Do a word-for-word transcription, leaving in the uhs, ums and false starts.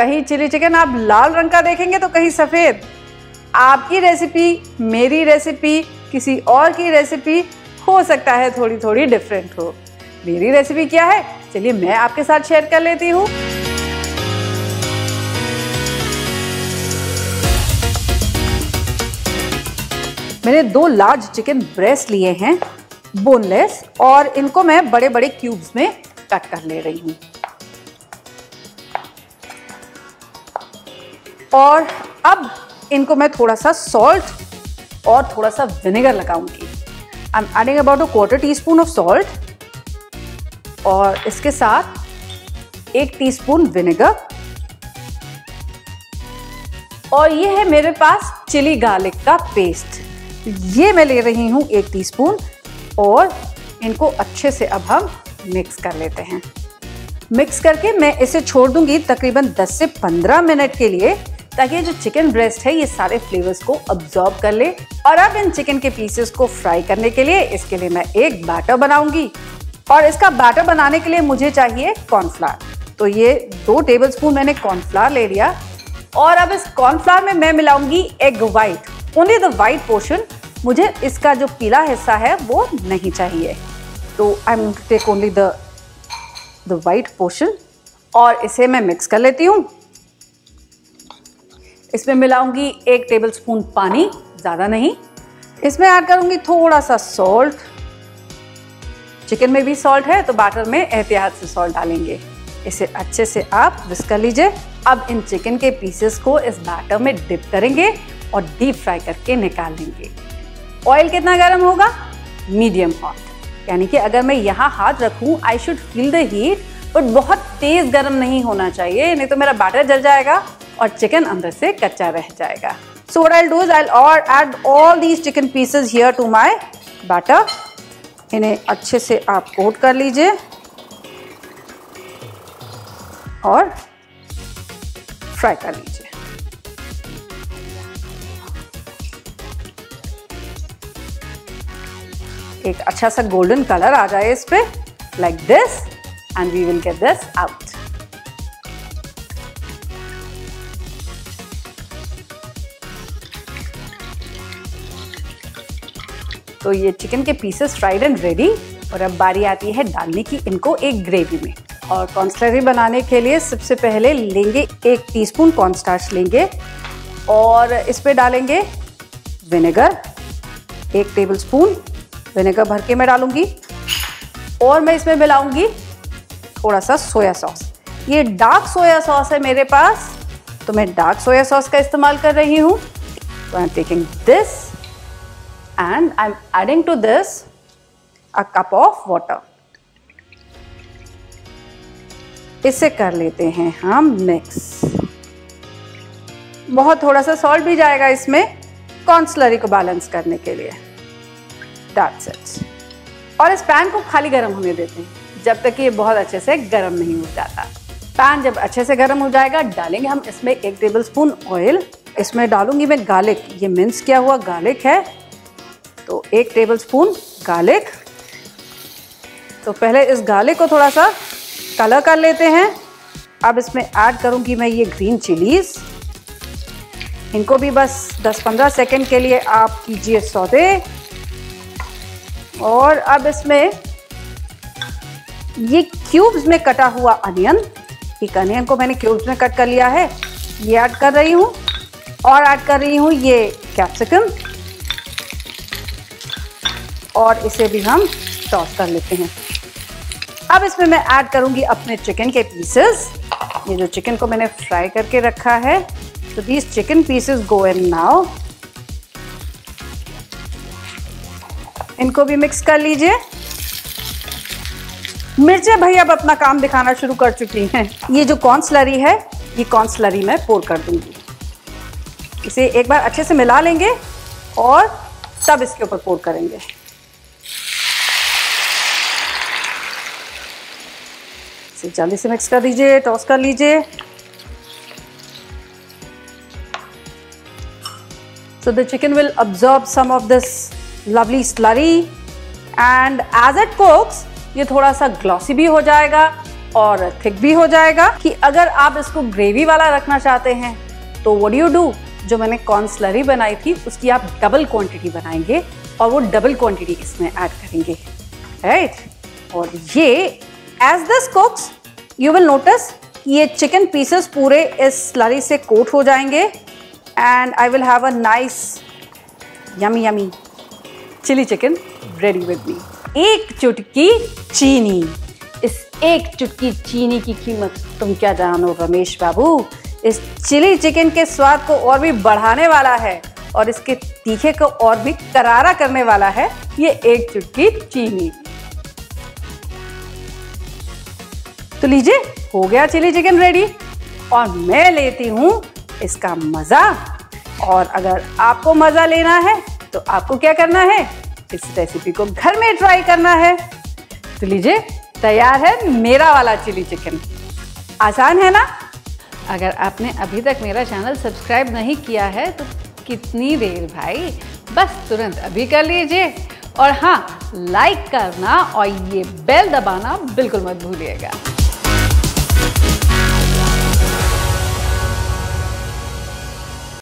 कहीं chilli chicken आप लाल रंग का देखेंगे तो कहीं सफ़ेद। आपकी रेसिपी, मेरी रेसिपी, किसी और की रेसिपी हो सकता है थोड़ी थोड़ी डिफरेंट हो। मेरी रेसिपी क्या है, चलिए मैं आपके साथ शेयर कर लेती हूँ। मैंने दो लार्ज चिकन ब्रेस्ट लिए हैं, बोनलेस, और इनको मैं बड़े बड़े क्यूब्स में कट कर ले रही हूँ। और अब इनको मैं थोड़ा सा सॉल्ट और थोड़ा सा विनेगर लगाऊंगी। I am adding about a quarter teaspoon of salt और इसके साथ एक टीस्पून विनेगर। और ये है मेरे पास चिली गार्लिक का पेस्ट, ये मैं ले रही हूँ एक टीस्पून, और इनको अच्छे से अब हम मिक्स कर लेते हैं। मिक्स करके मैं इसे छोड़ दूंगी तकरीबन दस से पंद्रह मिनट के लिए, ताकि ये जो चिकन ब्रेस्ट है ये सारे फ्लेवर्स को अब्सॉर्ब कर ले। और अब इन चिकन के पीसेस को फ्राई करने के लिए इसके लिए मैं एक बैटर बनाऊंगी। और इसका बैटर बनाने के लिए मुझे चाहिए कॉर्नफ्लावर। तो ये दो टेबलस्पून मैंने कॉर्नफ्लावर ले लिया, और अब इस कॉर्नफ्लावर में मैं मिलाऊंगी egg white, only the white portion. मुझे इसका जो पीला हिस्सा है वो नहीं चाहिए, तो I am take only the the white portion. और इसे मैं मिक्स कर लेती हूँ। इसमें मिलाऊंगी एक टेबलस्पून पानी, ज़्यादा नहीं। इसमें ऐड करूंगी थोड़ा सा सॉल्ट। चिकन में भी सॉल्ट है तो बैटर में एहतियात से सॉल्ट डालेंगे। इसे अच्छे से आप विस्क कर लीजिए। अब इन चिकन के पीसेस को इस बैटर में डिप करेंगे और डीप फ्राई करके निकाल लेंगे। ऑयल कितना गर्म होगा? मीडियम हॉट, यानी कि अगर मैं यहाँ हाथ रखूँ I should feel the heat, but बहुत तेज गर्म नहीं होना चाहिए, नहीं तो मेरा बैटर जल जाएगा और चिकन अंदर से कच्चा रह जाएगा। So what I'll do is I'll or add all these chicken pieces here to my batter. इन्हें अच्छे से आप कोट कर लीजिए और फ्राई कर लीजिए। एक अच्छा सा गोल्डन कलर आ जाए इस पे, like this, and we will get this out. तो ये चिकन के पीसेस फ्राइड एंड रेडी। और अब बारी आती है डालने की इनको एक ग्रेवी में। और कॉर्नस्लरी बनाने के लिए सबसे पहले लेंगे एक टीस्पून कॉर्नस्टार्च लेंगे और इस पे डालेंगे विनेगर, एक टेबलस्पून विनेगर भर के मैं डालूंगी। और मैं इसमें मिलाऊंगी थोड़ा सा सोया सॉस। ये डार्क सोया सॉस है मेरे पास, तो मैं डार्क सोया सॉस का इस्तेमाल कर रही हूँ। तो I am taking this and I'm adding to this a cup of water. इसे कर लेते हैं हम मिक्स। बहुत थोड़ा सा सॉल्ट भी जाएगा इसमें कॉर्नस्लरी को बैलेंस करने के लिए। That's it. और इस पैन को खाली गर्म होने देते हैं जब तक कि ये बहुत अच्छे से गर्म नहीं हो जाता। पैन जब अच्छे से गर्म हो जाएगा डालेंगे हम इसमें एक टेबलस्पून ऑयल। इसमें डालूंगी मैं गार्लिक, ये मिन्स किया हुआ गार्लिक है, तो एक टेबलस्पून गार्लिक। तो पहले इस गार्लिक को थोड़ा सा कलर कर लेते हैं। अब इसमें ऐड करूंगी मैं ये ग्रीन चिलीज। इनको भी बस दस पंद्रह सेकंड के लिए आप कीजिए सौते। और अब इसमें ये क्यूब्स में कटा हुआ अनियन, एक अनियन को मैंने क्यूब्स में कट कर लिया है, ये ऐड कर रही हूँ। और ऐड कर रही हूँ ये कैप्सिकम, और इसे भी हम टॉस कर लेते हैं। अब इसमें मैं ऐड करूंगी अपने चिकन के पीसेस। ये जो चिकन को मैंने फ्राई करके रखा है, तो these chicken pieces go in now. इनको भी मिक्स कर लीजिए। मिर्चें भाई अब अपना काम दिखाना शुरू कर चुकी हैं। ये जो कॉर्न स्लरी है, ये कॉर्न स्लरी मैं पोर कर दूंगी। इसे एक बार अच्छे से मिला लेंगे और तब इसके ऊपर पोर करेंगे। इसे जल्दी से मिक्स कर दीजिए, टॉस कर लीजिए। So the chicken will absorb some of this lovely slurry and as it cooks ये थोड़ा सा ग्लॉसी भी हो जाएगा और थिक भी हो जाएगा। कि अगर आप इसको ग्रेवी वाला रखना चाहते हैं तो व्हाट डू यू डू, जो मैंने कॉर्न स्लरी बनाई थी उसकी आप डबल क्वांटिटी बनाएंगे और वो डबल क्वांटिटी इसमें ऐड करेंगे, राइट। और ये as this cooks you will notice कि ये चिकन पीसेस पूरे इस स्लरी से कोट हो जाएंगे and I will have a nice yummy yummy chilli chicken ready with me. एक चुटकी चीनी, इस एक चुटकी चीनी की कीमत तुम क्या जानो रमेश बाबू। इस चिली चिकन के स्वाद को और भी बढ़ाने वाला है और इसके तीखे को और भी करारा करने वाला है ये एक चुटकी चीनी। तो लीजिए, हो गया चिली चिकन रेडी और मैं लेती हूं इसका मजा। और अगर आपको मजा लेना है तो आपको क्या करना है, इस रेसिपी को घर में ट्राई करना है। तो लीजिए, तैयार है मेरा वाला चिली चिकन। आसान है ना। अगर आपने अभी तक मेरा चैनल सब्सक्राइब नहीं किया है तो कितनी देर भाई, बस तुरंत अभी कर लीजिए। और हाँ, लाइक करना और ये बेल दबाना बिल्कुल मत भूलिएगा।